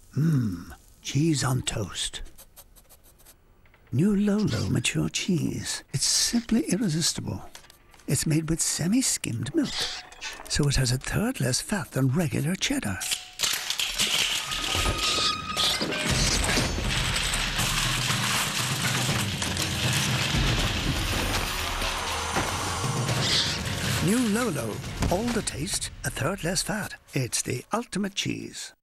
Cheese on toast. New Lolo mature cheese. It's simply irresistible. It's made with semi-skimmed milk, so it has a third less fat than regular cheddar. New Lolo, all the taste, a third less fat. It's the ultimate cheese.